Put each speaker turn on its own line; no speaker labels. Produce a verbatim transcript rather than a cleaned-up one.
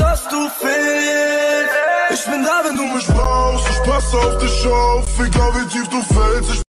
was du fehlst. Ich bin da, wenn du mich brauchst. Ich pass auf dich auf, egal wie tief du fällst. Ich